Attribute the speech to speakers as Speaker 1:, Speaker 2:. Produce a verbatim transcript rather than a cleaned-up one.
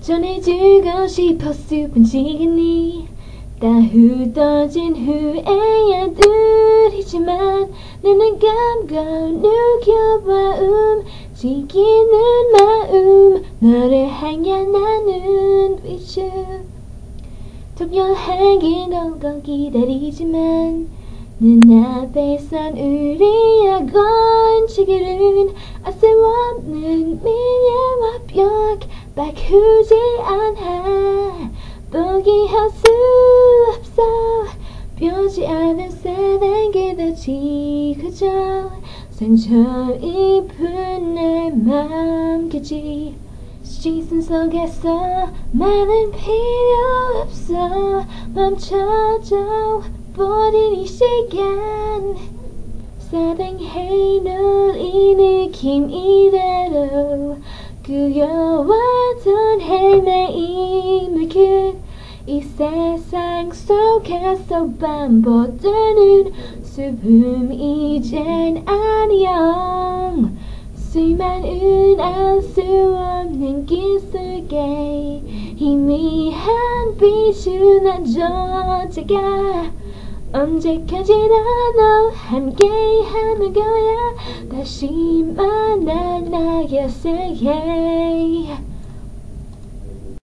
Speaker 1: 전해주고 싶어 슬픈 시간이 다 흩어진 후에야 둘이지만 나는 감과 느껴봐 움직이는 마음 너를 향한 나는 위주 독여하긴 덜덜 기다리지만 눈앞에선 우리의 건지기는 아세없는 미래와 벽 바꾸지 않아 포기할 수 없어 펴지 않은 사랑 그다지 그저 상처 입은 내 맘까지 시선 속에서 말은 필요 없어 멈춰줘 버린 이 시간 사랑해 널 이 느낌 이대로 그려왔던 헤매임을 끝이 세상 속에서 반복되는 슬픔 이젠 안녕 수많은 알 수 없는 길 속에 희미한 빛을 난 쫓아가 언제까지나 너 함께 하는 거야 다시 만나 나의 새해